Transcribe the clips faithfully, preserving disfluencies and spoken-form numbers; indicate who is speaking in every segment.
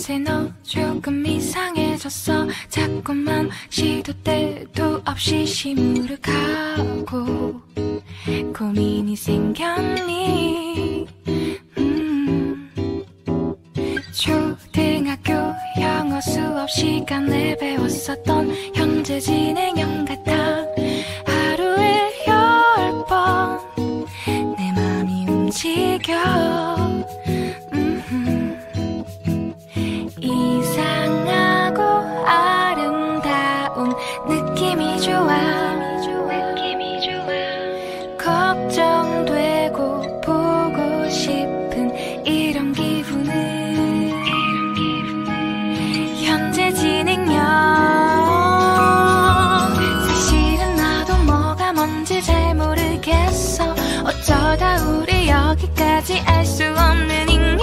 Speaker 1: 요새 너 조금 이상해졌어. 자꾸만 시도 때도 없이 시무룩하고 고민이 생겼니. 음. 초등학교 영어 수업 시간에 배웠었던 현재 진행형 같아. 하루에 열 번 내 맘이 움직여. 음흠. 이상하고 아름다운 느낌이 좋아. 느낌이 좋아. 걱정되고 보고 싶은 이런 기분은 현재 진행형. 사실은 나도 뭐가 뭔지 잘 모르겠어. 어쩌다 우리 여기까지 알 수 없는 잉잉잉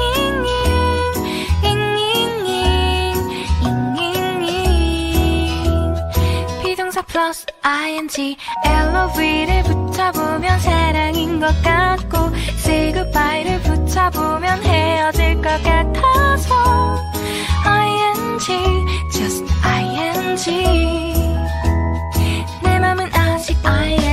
Speaker 1: 잉잉잉 잉잉잉. 비동사 플러스 ing 엘오브이를 붙여보면 사랑인 것 같고 say goodbye를 붙여보면 헤어질 것 같아서 ing just ing. 내 맘은 아직 ing.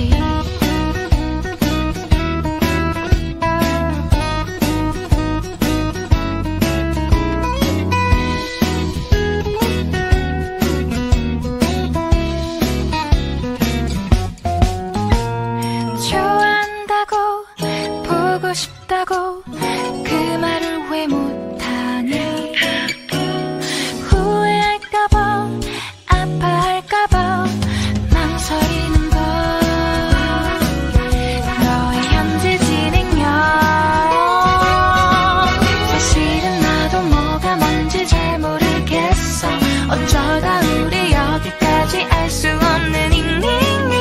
Speaker 1: 싶다고 그 말을 왜 못하니. 후회할까봐 아파할까봐 망설이는 걸. 너의 현재 진행형. 사실은 나도 뭐가 뭔지 잘 모르겠어. 어쩌다 우리 여기까지 알 수 없는 잉잉잉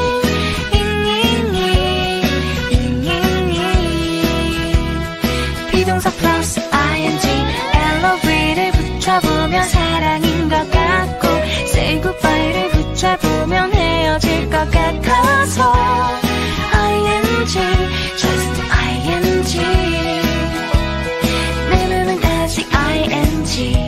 Speaker 1: 비동사 플러스 ing 엘오브이를 붙여보면 사랑인 것 같고 say goodbye를 붙여보면 헤어질 것 같아서 ing just ing. 내 맘은 아직 ing.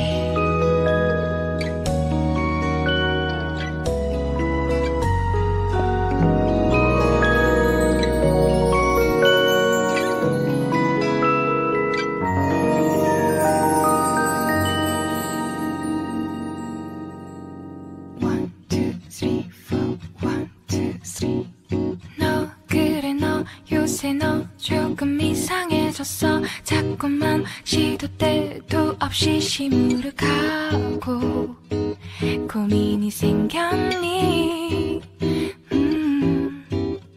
Speaker 1: 요새 너 조금 이상해졌어. 자꾸만 시도 때도 없이 시무룩하고 고민이 생겼니. 음.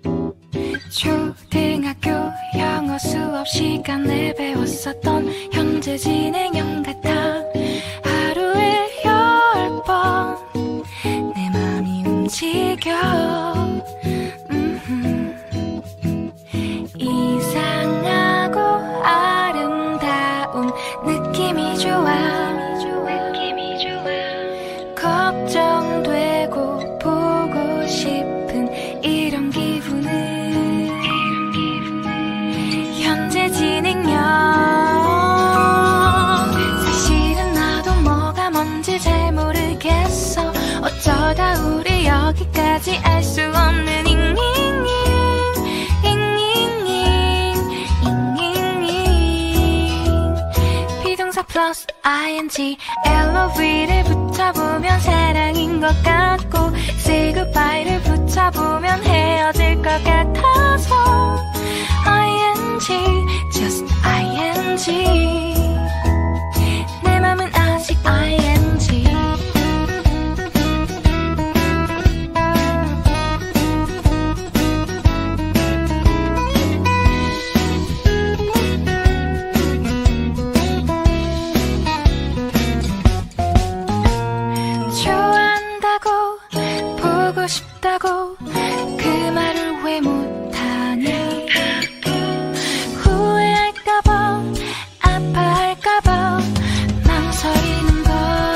Speaker 1: 초등학교 영어 수업 시간에 배웠었던 현재 진행형 같아. 하루에 열 번 내 맘이 움직여. 이상하고 아름다운 느낌이 좋아. 느낌이 좋아. 걱정되고 보고 싶은 이런 기분은 현재 진행형. 사실은 나도 뭐가 뭔지 잘 모르겠어. 어쩌다 우리 여기까지 알 수 없는 잉잉잉 플러스 ing 엘오브이를 붙여보면 사랑인 것 같고 say goodbye를 붙여보면 헤어질 것 같아서 ing just ing. 내 맘은 아직 ing. 싶다고 그 말을 왜 못하니. 후회할까봐 아파할까봐 망설이는 걸.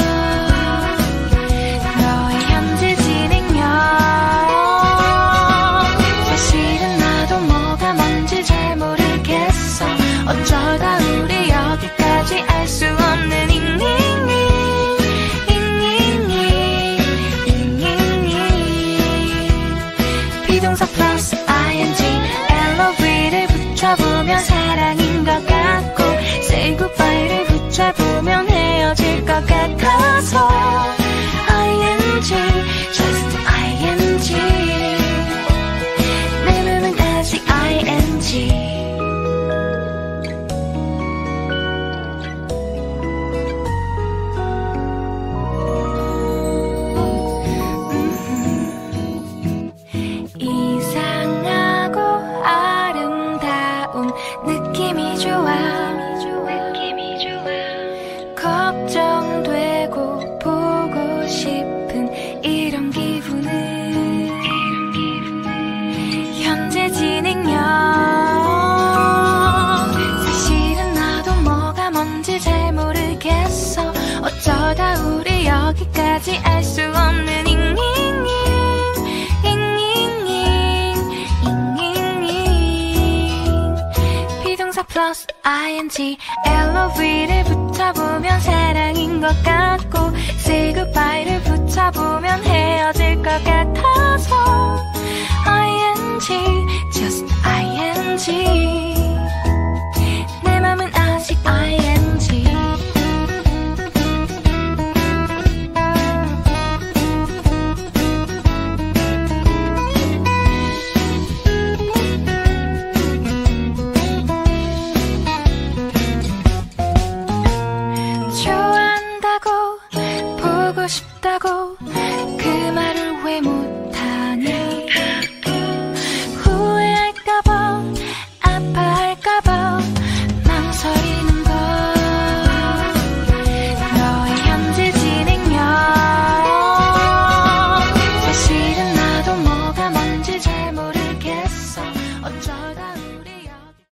Speaker 1: just ing 엘오브이를 붙여보면 사랑인 것 같고 say goodbye를 붙여보면 헤어질 것 같아서 ing just ing 내 맘은 아직 ing 좋아한다고 보고 싶다고 그 말을 왜 못